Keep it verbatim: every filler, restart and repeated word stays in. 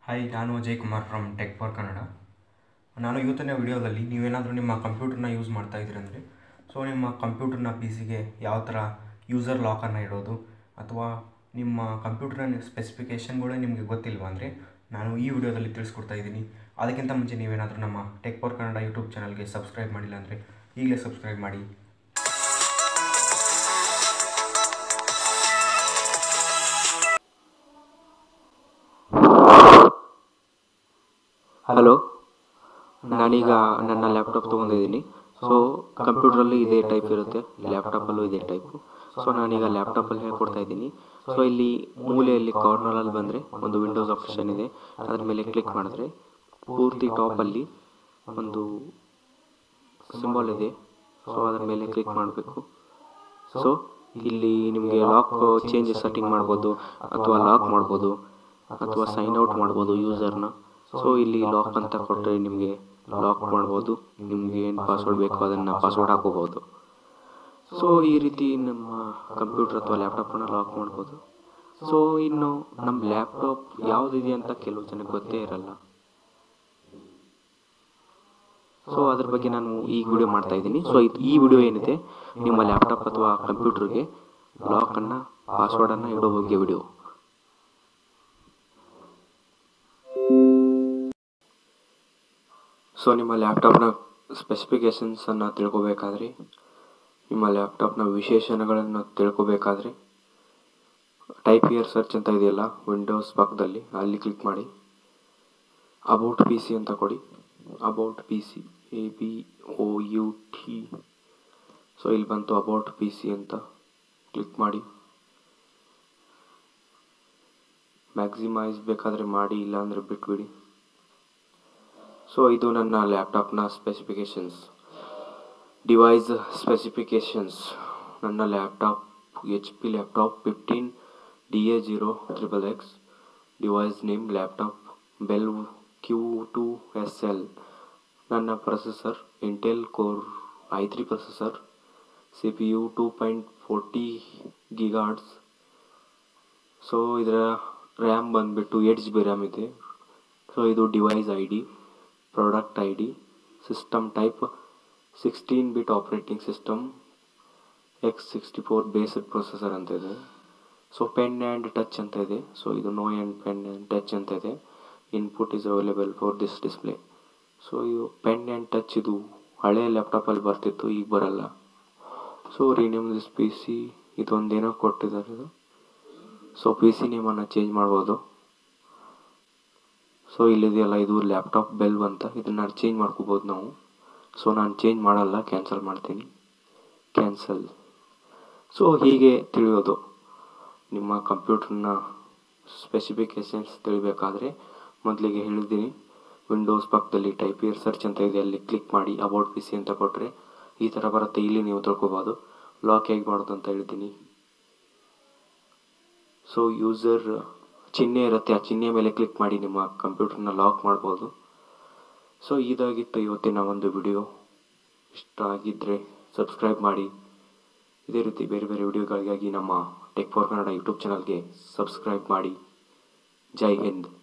Hi, ನಾನು Ajay Kumar from tech for Kannada. ನಾನು ಇವತ್ತಿನ ವಿಡಿಯೋದಲ್ಲಿ ನೀವೇನಾದರೂ ನಿಮ್ಮ ಕಂಪ್ಯೂಟರ್ನ ಯೂಸ್ ಮಾಡ್ತಾ ಇದ್ದೀರಿ ಅಂದರೆ ಸೊ ನಿಮ್ಮ ಕಂಪ್ಯೂಟರ್ನ ಪಿ ಸಿಗೆ ಯಾವ ಥರ ಯೂಸರ್ ಲಾಕನ್ನು ಇಡೋದು, ಅಥವಾ ನಿಮ್ಮ ಕಂಪ್ಯೂಟರ್ನ ಸ್ಪೆಸಿಫಿಕೇಷನ್ಗಳೇ ನಿಮಗೆ ಗೊತ್ತಿಲ್ವ ಅಂದರೆ ನಾನು ಈ ವಿಡಿಯೋದಲ್ಲಿ ತಿಳಿಸ್ಕೊಡ್ತಾ ಇದ್ದೀನಿ. ಅದಕ್ಕಿಂತ ಮುಂಚೆ ನೀವೇನಾದರೂ ನಮ್ಮ ಟೆಕ್ ಫಾರ್ ಕನ್ನಡ ಯೂಟ್ಯೂಬ್ ಚಾನಲ್ಗೆ ಸಬ್ಸ್ಕ್ರೈಬ್ ಮಾಡಿಲ್ಲ ಅಂದರೆ ಈಗಲೇ ಸಬ್ಸ್ಕ್ರೈಬ್ ಮಾಡಿ. ಹಲೋ, ನಾನೀಗ ನನ್ನ ಲ್ಯಾಪ್ಟಾಪ್ ತೊಗೊಂಡಿದ್ದೀನಿ. ಸೊ ಕಂಪ್ಯೂಟ್ರಲ್ಲಿ ಇದೇ ಟೈಪ್ ಇರುತ್ತೆ, ಲ್ಯಾಪ್ಟಾಪಲ್ಲೂ ಇದೇ ಟೈಪು. ಸೊ ನಾನೀಗ ಲ್ಯಾಪ್ಟಾಪಲ್ಲಿ ಹೇಳ್ಕೊಡ್ತಾ ಇದ್ದೀನಿ. ಸೊ ಇಲ್ಲಿ ಮೂಲೆಯಲ್ಲಿ ಕಾರ್ನರಲ್ಲಿ ಬಂದರೆ ಒಂದು ವಿಂಡೋಸ್ ಆಪ್ಷನ್ ಇದೆ, ಅದರ ಮೇಲೆ ಕ್ಲಿಕ್ ಮಾಡಿದ್ರೆ ಪೂರ್ತಿ ಟಾಪಲ್ಲಿ ಒಂದು ಸಿಂಬಲ್ ಇದೆ. ಸೊ ಅದರ ಮೇಲೆ ಕ್ಲಿಕ್ ಮಾಡಬೇಕು. ಸೊ ಇಲ್ಲಿ ನಿಮಗೆ ಲಾಕ್ ಚೇಂಜಸ್ ಸೆಟ್ಟಿಂಗ್ ಮಾಡ್ಬೋದು, ಅಥವಾ ಲಾಕ್ ಮಾಡ್ಬೋದು, ಅಥವಾ ಸೈನ್ ಔಟ್ ಮಾಡ್ಬೋದು ಯೂಸರ್ನ. ಸೊ ಇಲ್ಲಿ ಲಾಕ್ ಅಂತ ಕೊಟ್ಟರೆ ನಿಮಗೆ ಲಾಕ್ ಮಾಡ್ಬೋದು, ನಿಮಗೆ ಏನು ಪಾಸ್ವರ್ಡ್ ಬೇಕೋ ಅದನ್ನು ಪಾಸ್ವರ್ಡ್ ಹಾಕೋಬೋದು. ಸೊ ಈ ರೀತಿ ನಮ್ಮ ಕಂಪ್ಯೂಟರ್ ಅಥವಾ ಲ್ಯಾಪ್ಟಾಪನ್ನು ಲಾಕ್ ಮಾಡ್ಬೋದು. ಸೊ ಇನ್ನು ನಮ್ಮ ಲ್ಯಾಪ್ಟಾಪ್ ಯಾವುದಿದೆ ಅಂತ ಕೆಲವು ಜನಕ್ಕೆ ಗೊತ್ತೇ ಇರಲ್ಲ. ಸೊ ಅದ್ರ ಬಗ್ಗೆ ನಾನು ಈಗ ವಿಡಿಯೋ ಮಾಡ್ತಾ ಇದ್ದೀನಿ. ಸೊ ಇದು ಈ ವಿಡಿಯೋ ಏನಿದೆ ನಿಮ್ಮ ಲ್ಯಾಪ್ಟಾಪ್ ಅಥವಾ ಕಂಪ್ಯೂಟರ್ಗೆ ಲಾಕನ್ನು ಪಾಸ್ವರ್ಡನ್ನು ಇಡೋ ಬಗ್ಗೆ ವಿಡಿಯೋ. ಸೊ ನಿಮ್ಮ ಲ್ಯಾಪ್ಟಾಪ್ನ ಸ್ಪೆಸಿಫಿಕೇಷನ್ಸನ್ನು ತಿಳ್ಕೊಬೇಕಾದ್ರೆ, ನಿಮ್ಮ ಲ್ಯಾಪ್ಟಾಪ್ನ ವಿಶೇಷಣಗಳನ್ನು ತಿಳ್ಕೊಬೇಕಾದ್ರೆ ಟೈಪ್ ಹಿಯರ್ ಸರ್ಚ್ ಅಂತ ಇದೆಯಲ್ಲ ವಿಂಡೋಸ್ ಪಕ್ಕದಲ್ಲಿ, ಅಲ್ಲಿ ಕ್ಲಿಕ್ ಮಾಡಿ. ಅಬೌಟ್ ಪಿ ಸಿ ಅಂತ ಕೊಡಿ. About P C, A B O U T. So ಇಲ್ಲಿ ಬಂತು ಅಬೌಟ್ ಪಿ ಸಿ ಅಂತ ಕ್ಲಿಕ್ ಮಾಡಿ. ಮ್ಯಾಕ್ಸಿಮೈಸ್ ಬೇಕಾದರೆ ಮಾಡಿ, ಇಲ್ಲಾಂದರೆ ಬಿಟ್ಬಿಡಿ. ಸೊ ಇದು ನನ್ನ ಲ್ಯಾಪ್ಟಾಪ್ನ ಸ್ಪೆಸಿಫಿಕೇಷನ್ಸ್. Device specifications. ನನ್ನ laptop H P laptop fifteen D A zero triple X. Device name laptop bell Q to S L. ನನ್ನ processor Intel core I three processor. C P U two point forty ಗಿಗಾರ್ಡ್ಸ್. So ಇದರ RAM ಬಂದುಬಿಟ್ಟು eight G B RAM ಇದೆ. So ಇದು device I D, product I D, system type sixteen bit operating system, X sixty four based processor ಅಂತ ಇದೆ. So pen and touch ಅಂತ ಇದೆ. So ಇದು no and pen and touch ಅಂತ ಇದೆ. Input is available for this display. So ಇದು pen and touch ಇದು ಹಳೆ ಲ್ಯಾಪ್ಟಾಪಲ್ಲಿ ಬರ್ತಿತ್ತು, ಈಗ ಬರಲ್ಲ. So rename this P C, ಇದೊಂದೇನೋ ಕೊಟ್ಟಿದ್ದಾರೆ ಇದು. ಸೊ ಪಿ ಸಿ ನೇಮನ್ನು ಚೇಂಜ್ ಮಾಡ್ಬೋದು. ಸೊ ಇಲ್ಲಿದೆಯಲ್ಲ ಇದು ಲ್ಯಾಪ್ಟಾಪ್ ಬೆಲ್ ಅಂತ, ಇದನ್ನು ಚೇಂಜ್ ಮಾಡ್ಕೋಬೋದು ನಾವು. ಸೊ ನಾನು ಚೇಂಜ್ ಮಾಡಲ್ಲ, ಕ್ಯಾನ್ಸಲ್ ಮಾಡ್ತೀನಿ. ಕ್ಯಾನ್ಸಲ್. ಸೊ ಹೀಗೆ ತಿಳಿಯೋದು. ನಿಮ್ಮ ಕಂಪ್ಯೂಟರ್ನ ಸ್ಪೆಸಿಫಿಕೇಷನ್ಸ್ ತಿಳಿಬೇಕಾದ್ರೆ ಮೊದಲಿಗೆ ಹೇಳಿದ್ದೀನಿ, ವಿಂಡೋಸ್ ಪಕ್ಕದಲ್ಲಿ ಟೈಪ್ ಹಿಯರ್ ಸರ್ಚ್ ಅಂತ ಇದೆ, ಅಲ್ಲಿ ಕ್ಲಿಕ್ ಮಾಡಿ. ಅಬೌಟ್ ಪಿ ಸಿ ಅಂತ ಕೊಟ್ಟರೆ ಈ ಥರ ಬರುತ್ತೆ, ಇಲ್ಲಿ ನೀವು ತಿಳ್ಕೊಬೋದು. ಲಾಕ್ ಹೇಗೆ ಮಾಡೋದು ಅಂತ ಹೇಳ್ತೀನಿ. ಸೊ ಯೂಸರ್ ಚಿಹ್ನೆ ಇರುತ್ತೆ, ಆ ಚಿಹ್ನೆ ಮೇಲೆ ಕ್ಲಿಕ್ ಮಾಡಿ ನಿಮ್ಮ ಕಂಪ್ಯೂಟರ್ನ ಲಾಕ್ ಮಾಡ್ಬೋದು. ಸೊ ಇದಾಗಿತ್ತು ಇವತ್ತಿನ ಒಂದು ವಿಡಿಯೋ. ಇಷ್ಟ ಆಗಿದ್ದರೆ ಸಬ್ಸ್ಕ್ರೈಬ್ ಮಾಡಿ. ಇದೇ ರೀತಿ ಬೇರೆ ಬೇರೆ ವಿಡಿಯೋಗಳಿಗಾಗಿ ನಮ್ಮ ಟೆಕ್ ಫಾರ್ ಕನ್ನಡ ಯೂಟ್ಯೂಬ್ ಚಾನಲ್ಗೆ ಸಬ್ಸ್ಕ್ರೈಬ್ ಮಾಡಿ. ಜೈ ಹಿಂದ್.